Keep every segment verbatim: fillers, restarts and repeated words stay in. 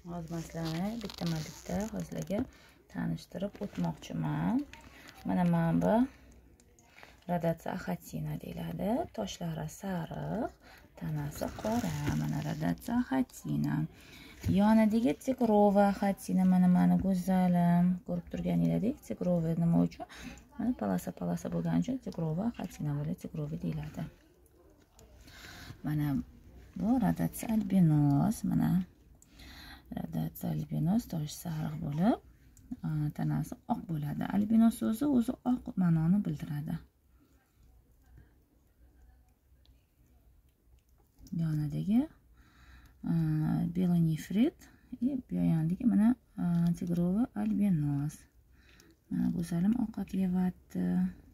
Hozir sizlarni bittama-bitta sizlarga tanishtirib o'tmoqchiman. Mana mana bu Radatsiya axatina deyiladi. Toshlari sariq, tanasi qora. Mana Radatsiya axatina. Yonidagi Tigrova axatina mana mana go'zalim. Ko'rib turganingizdek, Tigrova nima uchun? Mana palasa-palasa bo'lgani uchun Tigrova axatina bo'ladi, Tigrova deyiladi. Mana bu Radatsiya albinos, mana Radatsiya albinos tosh sariq bo'lib, tanasi oq bo'ladi. Albinos so'zi o'zi oq ma'noni bildiradi. Yonidagi belonifrit, bu yonidagi mana Tigrova albinos. Mana go'zalim ovqat yeyapti.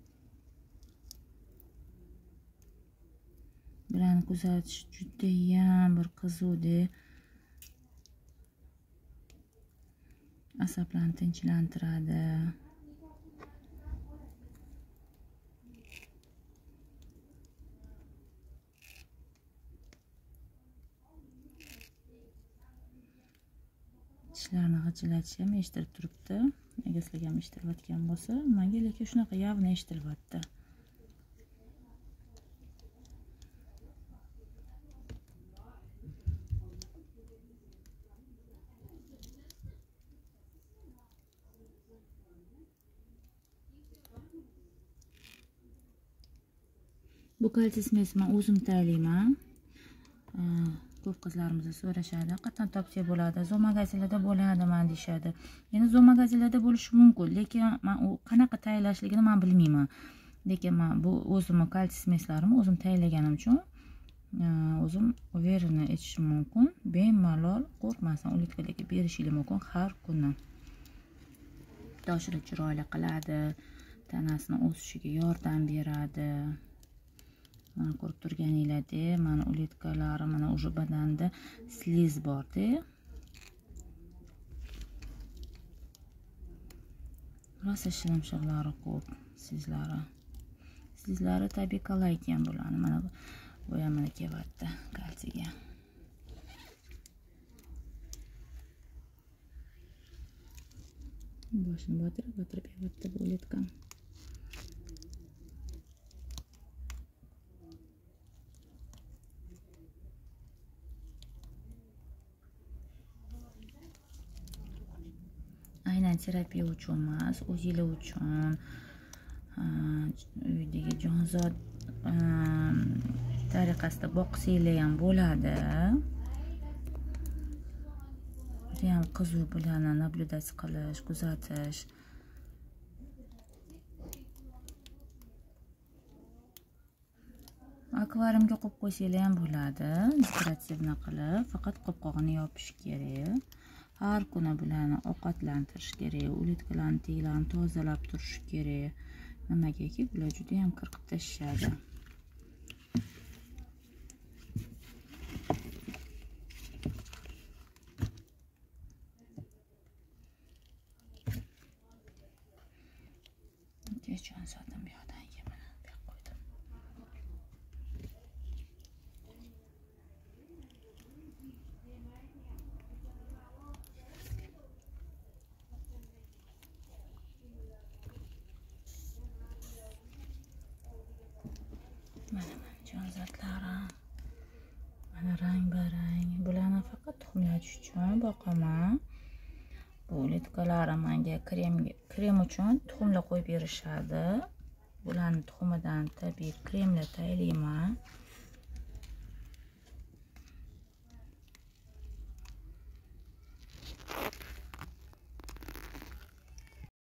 Bilan kuzatish juda ham bir qizuvdek. Asablarni tinchlantiradi. Tishlarni g'ijilatishi ham eshitilib turibdi. Agar sizlarga ham eshitilayotgan bo'lsa, menga lekin shunaqa yavni eshitilyapti. Bu kalsiyni men o'zim tayyorlayman. Ko'p qizlarimiz so'rashadi, qatdan topsa bo'ladi, zo'r magazinlarda bo'ladi men deyshadi. Yana zo'r magazinlarda bo'lishi mumkin, lekin men u qanaqa tayyorlashligini men bilmayman. Lekin men bu o'zimni kalsiyslarimni o'zim tayyorlaganim uchun o'zim uvereni aytishim mumkin. Bemalol qo'rqmasdan ulitkadagi berishim mumkin har kuni. Toshini chiroyli qiladi, tanasini o'sishiga yordam beradi. Mana ko'rib turganingizdek, mana ulitkalari, mana o'sha badanda sliz bor-da. Rosa shilimshiqlari ko'p, sizlari. Sizlari tabiiy kolaykan bularni. Mana bu ham mana kelyapti kalsiga. Boshini botirib, botirib yeyapti bu ulitkam. Aynan terapiya uchun emas, o'zinglar uchun, uydagi jonzot tariqasida boqsanglar ham bo'ladi. Juda ham qiziq bularni nablюдать qilish, kuzatish. Akvariumga qo'yib qo'ysanglar ham bo'ladi, dekorativni qilib, faqat qopqog'ini yopish kerak. Har kuni bularni ovqatlantirish kerak, ulitkalarni tiylarni tozalab turish kerak. Nimagaki bular juda ham qirqib tashlashadi. Kecha sotim bu yoqdan yemini bu yoqqa qo'ydim. Mana mana jonzotlari. Mana rang-barang. Bularni faqat tuxumlash uchun boqaman. Bu ulitkalar menga krem krem uchun tuxumlar qo'yib berishadi. Bularni tuxumidan tabiiy kremlar tayyorlayman.